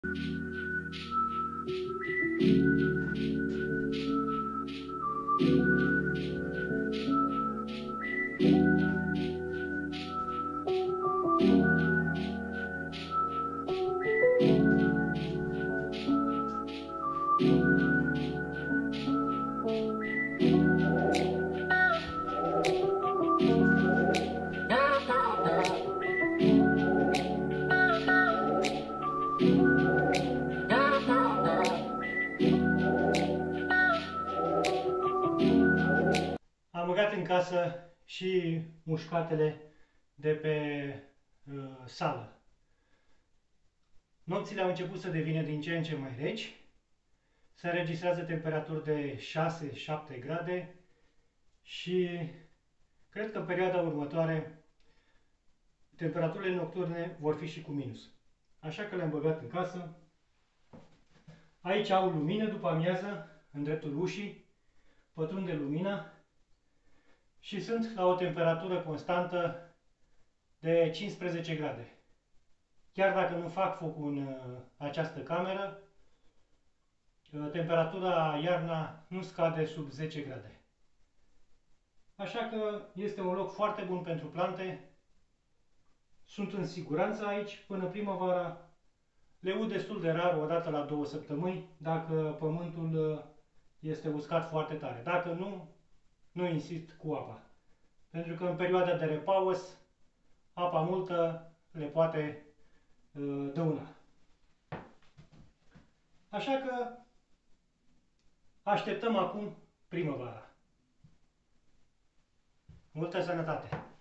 Am băgat în casă și mușcatele de pe sală. Nopțile au început să devină din ce în ce mai reci. Se înregistrează temperaturi de 6-7 grade și cred că în perioada următoare temperaturile nocturne vor fi și cu minus. Așa că le-am băgat în casă. Aici au lumină după amiază, în dreptul ușii, pătrunde lumina și sunt la o temperatură constantă de 15 grade. Chiar dacă nu fac foc în această cameră, temperatura iarna nu scade sub 10 grade. Așa că este un loc foarte bun pentru plante. Sunt în siguranță aici până primăvara. Le ud destul de rar, o dată la 2 săptămâni, dacă pământul este uscat foarte tare. Dacă nu, nu insist cu apa. Pentru că în perioada de repaus, apa multă le poate dăuna. Așa că așteptăm acum primăvara. Multă sănătate!